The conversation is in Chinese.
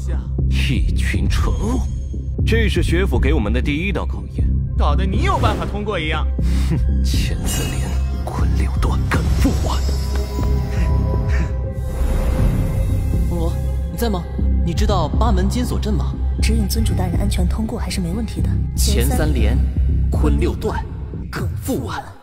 西啊？ 一群蠢物！这是学府给我们的第一道考验， 搞得你有办法通过一样。 哼，前3连，昆6段，敢负我！ 红罗，你在吗？你知道八门金锁阵吗？ 指引尊主大人安全通过还是没问题的。 前3连，昆6段，敢负我！